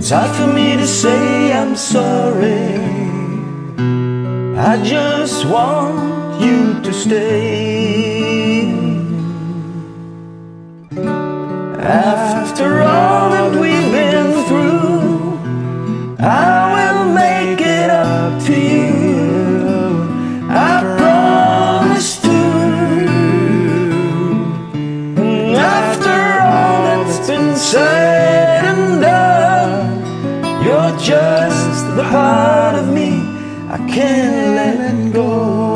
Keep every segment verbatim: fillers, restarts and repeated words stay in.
It's hard for me to say I'm sorry. I just want you to stay. After all that we've been through, I will make it up to you. I promise to. And after all that's been said and done, you're just the part of me I can't let go.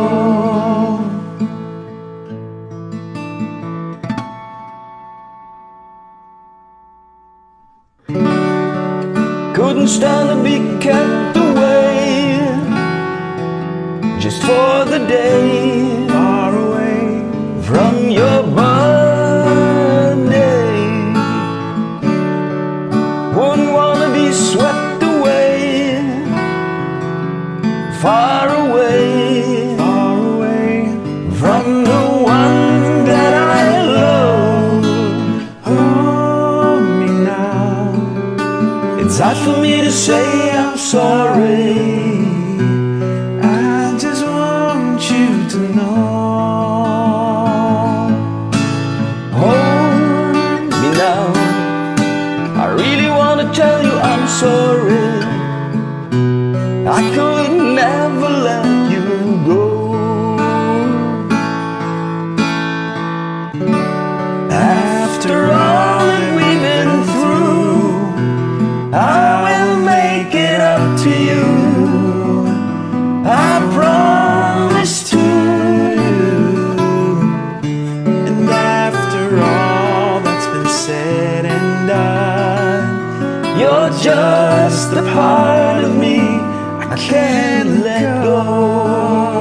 Couldn't stand to be kept away just for the day, far away from your birthday. Wouldn't wanna be swept away, far away, far away from the one that I love. Hold me now. It's hard for me to say I'm sorry. I just want you to know. Hold me now. I really want to tell you I'm sorry. I could never let you go. After all that we've been through, I will make it up to you. I promise to. And after all that's been said and done, you're just a part of me I can't let go.